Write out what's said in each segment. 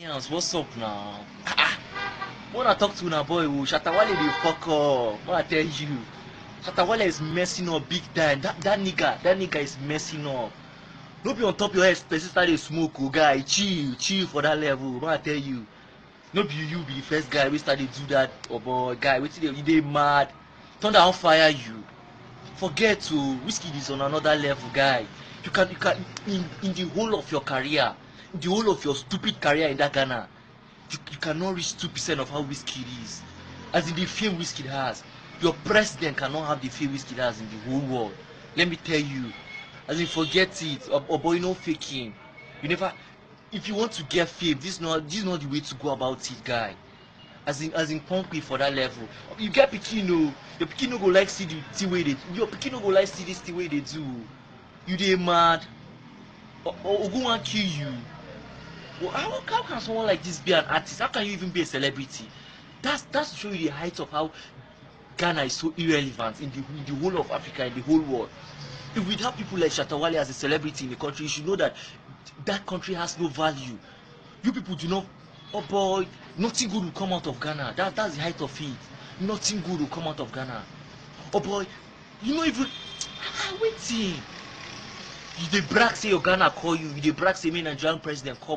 Yes, what's up now? When I talk to una boy, Shatawale dey fuck up. What I tell you, Shatawale is messing up big time. That nigga is messing up. No be on top your head, person start dey smoke, guy. Chill for that level. What I tell you, no be you be the first guy we start dey do that. Oh boy, guy, wetin you dey mad? Thunder on fire you. Forget to whiskey is on another level, guy. You can in the whole of your career, in the whole of your stupid career in that Ghana. You cannot reach 2% of how Whiskey is. As in the fame Whiskey has. Your president cannot have the fame Whiskey has in the whole world. Let me tell you. As in forget it. Or boy, no faking. You never. If you want to get fame, this is not the way to go about it, guy. As in pump for that level. You get pikin no. Your pikin no go like see the thing way they. Your pikin no go like see this thing way they do. You dey mad. Ogun wan kill you. Well, how can someone like this be an artist? How can you even be a celebrity? That's to show you the height of how Ghana is so irrelevant in the whole of Africa, in the whole world. If we have people like Shatawale as a celebrity in the country, you should know that that country has no value. You people do not. Oh boy, nothing good will come out of Ghana. That's the height of it. Nothing good will come out of Ghana. Oh boy, you know even. Waiting. You dey brag say your Ghana call you dey brag say me Nigerian president come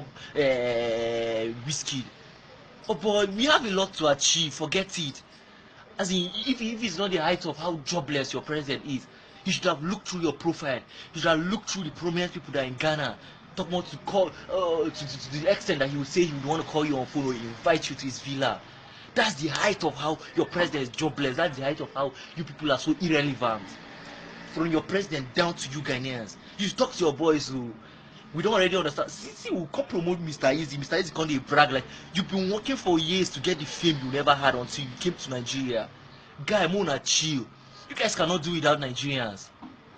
Whiskey. Oh boy, we have a lot to achieve, forget it. As in, if it's not the height of how jobless your president is, you should have looked through your profile. You should have looked through the prominent people that are in Ghana. Talk more to call to the extent that he would say he would want to call you on phone or invite you to his villa. That's the height of how your president is jobless. That's the height of how you people are so irrelevant. From your president down to you Ghanaians. You talk to your boys who we don't already understand. See, we come promote Mr. Easy. Mr. Easy can't brag like you've been working for years to get the fame you never had until you came to Nigeria. Guy, Mona chill. You guys cannot do without Nigerians.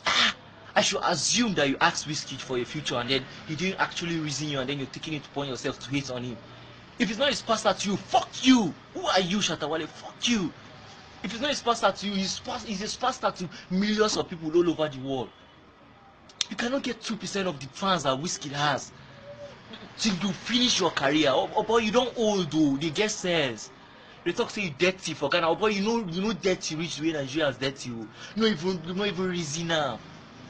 I should assume that you asked Whiskey for your future and then he didn't actually reason you and then you're taking it upon yourself to hate on him. If it's not his pastor to you, fuck you. Who are you, Shatawale? Fuck you. If it's not his pastor to you, he's his pastor to millions of people all over the world. You cannot get 2% of the fans that Whiskey has till you finish your career. Oh boy, you don't old though. They get sense. They talk say you dirty for Ghana. Oh boy, you know dirty reach the way Nigerians dirty. You not even reason now.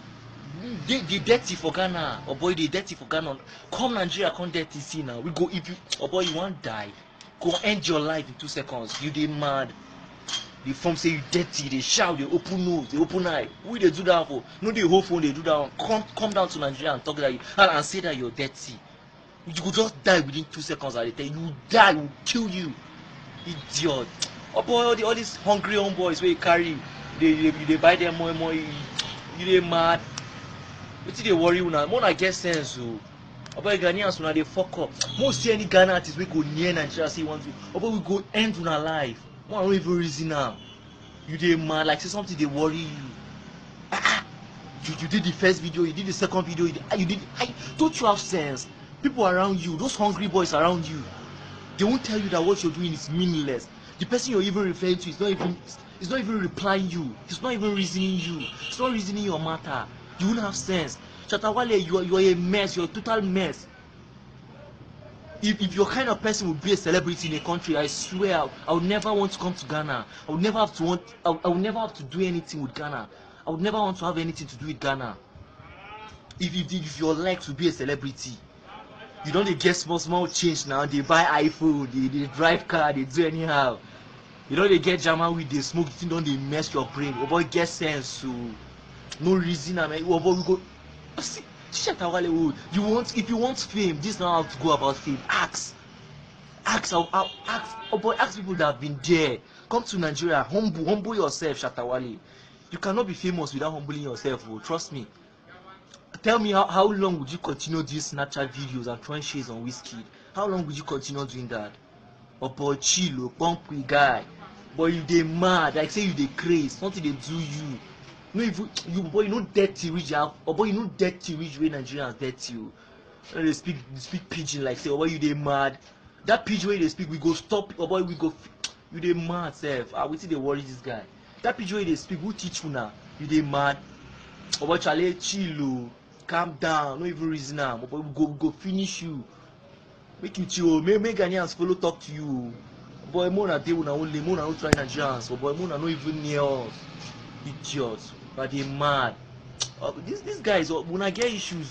They dirty for Ghana. Oh boy, they dirty for Ghana. Come Nigeria, come dirty see now. We go if you. Oh boy, you want die. Go end your life in 2 seconds. You dey mad. The form say you dirty, they shout, they open nose, they open eye. Who they do that for? No, they whole phone, they do that one. Come down to Nigeria and talk that you and say that you're dirty. You could just die within 2 seconds at the time. You die, will kill you. Idiot. Oh boy, all these hungry homeboys where you carry, they buy them more and more. You they mad. What they worry you now? More I get sense. Oh boy, Ghanaians now they fuck up. Most see any Ghana artists we go near Nigeria say want to. Oh boy, we go end on our life. One don't even reason now. You dey mad like say something they worry you. You did the first video, you did the second video, you did. Don't you have sense? People around you, those hungry boys around you, they won't tell you that what you're doing is meaningless. The person you're even referring to is not even replying you. He's not even reasoning you. It's not reasoning your matter. You won't have sense. Shatawale, you are a mess. You're a total mess. If your kind of person would be a celebrity in a country, I swear I would never want to come to Ghana. I would never have to do anything with Ghana. I would never want to have anything to do with Ghana. If your likes would be a celebrity, you don't get small change now. They buy iPhone, they drive car, they do anyhow. You know they get Jama with they smoke, you don't they mess your brain. Oh boy, get sense, so no reason. I mean, oh boy, we go. See, you want if you want fame, this is not how to go about fame. Ask. Oh boy, ask people that have been there. Come to Nigeria, humble yourself, Shatawale. You cannot be famous without humbling yourself. Oh, trust me. Tell me how long would you continue doing Snapchat videos and throwing shades on Whiskey? How long would you continue doing that? Oh boy, chill, bumpy guy. Boy, you dey mad. Like say you dey crazy. Something they do you. No, if you boy, you know dirty rich. Oh boy, you know dirty rich way Nigerians dirty you. They speak pidgin like say, oh boy, you dey mad. That pidgin way they speak, we go stop. Oh boy, we go. You dey mad, self. We see they worry this guy. That pidgin way they speak, who teach you now? You dey mad. Oh boy, Charlie, chill, calm down. No even reason now. Oh boy, we go finish you. Make you chill. Make Ghanaians follow talk to you. Boy, Mona dey una only. Mona no try Nigerians. But boy, Mona no even near us. Idiots. But they mad. These guys, when I get issues,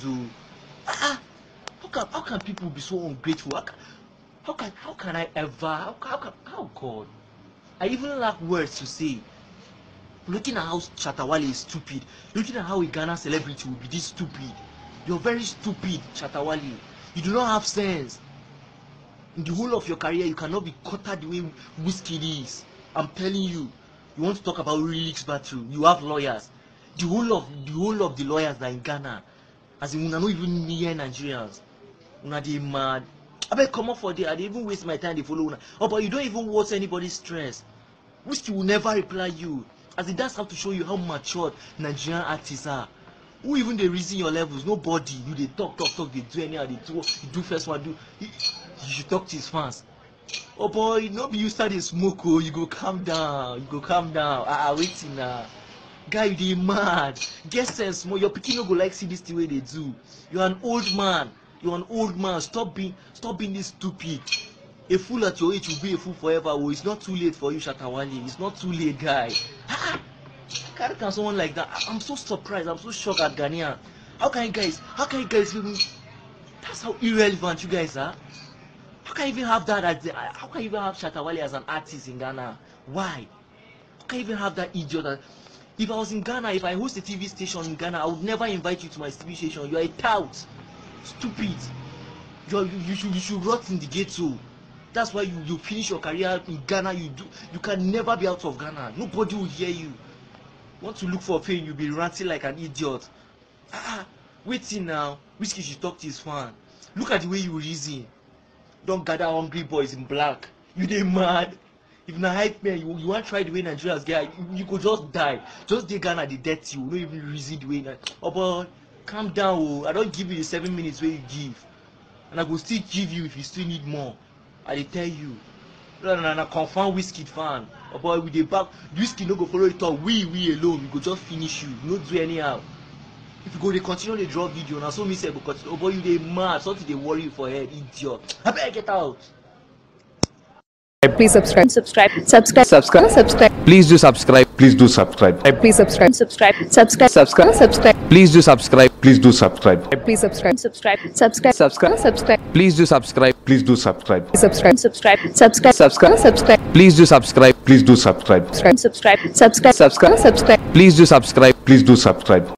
how can people be so ungrateful? How can I ever? How God? I even lack words to say. Looking at how Shatta Wale is stupid. Looking at how a Ghana celebrity will be this stupid. You're very stupid, Shatta Wale. You do not have sense. In the whole of your career, you cannot be cutted the way Wizkid is. I'm telling you. You want to talk about Relix battle? You have lawyers. The whole of the lawyers that are in Ghana, as in una not even near Nigerians. Una dey mad. I bet come up for there. I didn't even waste my time to follow una. Oh, but you don't even watch anybody's stress. Wizkid will never reply you. As in that's how to show you how matured Nigerian artists are. Who even they reason your levels? Nobody. You they talk, they do anyhow, they do first one, you should talk to his fans. Oh boy, no be you start to smoke, oh, you go calm down, waiting now. Guy, you dey mad. Get sense more. Your pikin no go like see this the way they do. You're an old man. Stop being this stupid. A fool at your age will be a fool forever. Oh, it's not too late for you, Shatta Wale. It's not too late, guy. How can someone like that? I'm so surprised. I'm so shocked at Ghanaian. How can you guys even? That's how irrelevant you guys are. How can you even have that how can you even have Shatta Wale as an artist in Ghana? Why? How can you even have that idiot? If I was in Ghana, if I host a TV station in Ghana, I would never invite you to my TV station. You are a tout. Stupid. You should rot in the ghetto. That's why you finish your career in Ghana. You can never be out of Ghana. Nobody will hear you. Want to look for fame, you'll be ranting like an idiot. Waiting now. Wizkid should talk to his fan. Look at the way you reason. Don't gather hungry boys in black. You dey mad. If na hype man, you want to try the way Nigerians get, you could just die. Just dey Ghana, they death you. No even reason the way. Oh boy, calm down. Oh. I don't give you the 7 minutes where you give, and I go still give you if you still need more. I dey tell you. No, confirm Wizkid fan. Oh boy, with the back, Wizkid no go follow it up. We alone, we go just finish you. No do anyhow. If you go, they continue to draw video. Now so me say, because oh boy, you dey mad. Something they worry you for head, idiot. I better get out. Please subscribe. Please do subscribe. Please do subscribe. Please subscribe. Please do subscribe. Please do subscribe. Please subscribe. Please do subscribe. Please do subscribe. Please do subscribe. Please do subscribe. Please do subscribe. Subscribe. Please do subscribe. Please do subscribe.